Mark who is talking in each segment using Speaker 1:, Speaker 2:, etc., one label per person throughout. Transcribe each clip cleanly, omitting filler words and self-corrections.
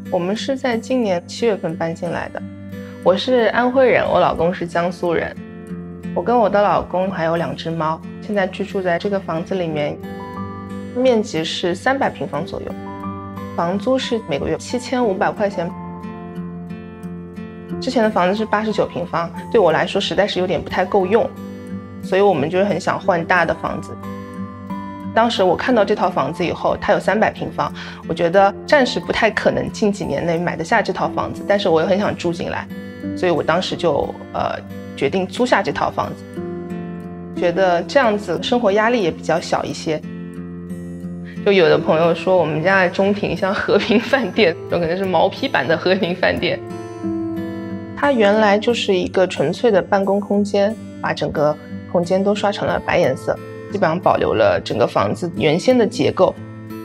Speaker 1: 我们是在今年7月份搬进来的。我是安徽人，我老公是江苏人。我跟我的老公还有2只猫，现在居住在这个房子里面，面积是300平方左右，房租是每个月7500块钱。之前的房子是89平方，对我来说实在是有点不太够用，所以我们就是很想换大的房子。当时我看到这套房子以后，它有300平方，我觉得暂时不太可能近几年内买得下这套房子，但是我又很想住进来，所以我当时就决定租下这套房子，觉得这样子生活压力也比较小一些。就有的朋友说我们家的中庭像和平饭店，有可能是毛坯版的和平饭店。它原来就是一个纯粹的办公空间，把整个空间都刷成了白颜色，基本上保留了整个房子原先的结构。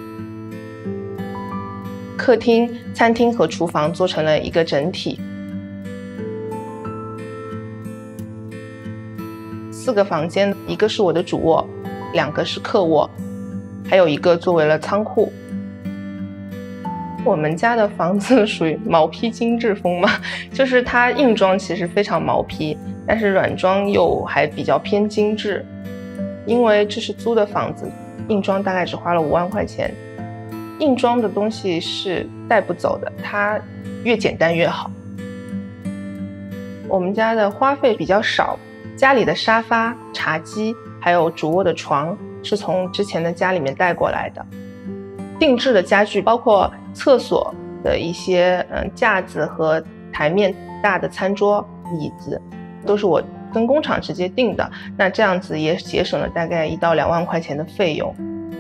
Speaker 1: 客厅、餐厅和厨房做成了一个整体。4个房间，一个是我的主卧，2个是客卧，还有一个作为了仓库。我们家的房子属于毛坯精致风嘛，就是它硬装其实非常毛坯，但是软装又还比较偏精致。因为这是租的房子，硬装大概只花了5万块钱。硬装的东西是带不走的，它越简单越好。我们家的花费比较少，家里的沙发、茶几还有主卧的床是从之前的家里面带过来的。定制的家具包括厕所的一些架子和台面，大的餐桌、椅子都是我跟工厂直接订的，那这样子也节省了大概1到2万块钱的费用。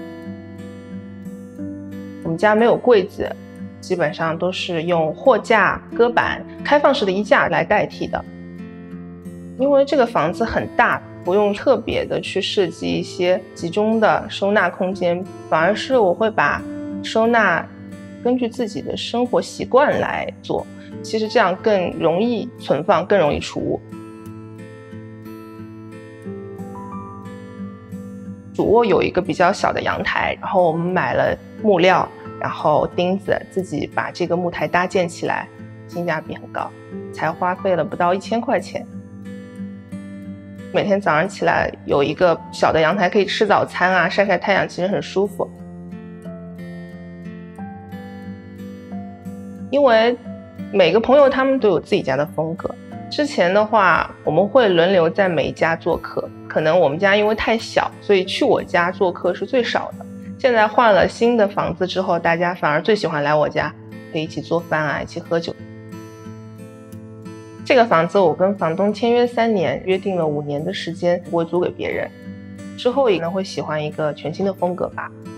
Speaker 1: 我们家没有柜子，基本上都是用货架、搁板、开放式的衣架来代替的。因为这个房子很大，不用特别的去设计一些集中的收纳空间，反而是我会把收纳根据自己的生活习惯来做，其实这样更容易存放，更容易储物。主卧有一个比较小的阳台，然后我们买了木料，然后钉子，自己把这个木台搭建起来，性价比很高，才花费了不到1000块钱。每天早上起来有一个小的阳台可以吃早餐啊，晒晒太阳，其实很舒服。因为每个朋友他们都有自己家的风格，之前的话我们会轮流在每一家做客，可能我们家因为太小，所以去我家做客是最少的。现在换了新的房子之后，大家反而最喜欢来我家，可以一起做饭啊，一起喝酒。这个房子我跟房东签约3年，约定了5年的时间不会租给别人，之后可能会喜欢一个全新的风格吧。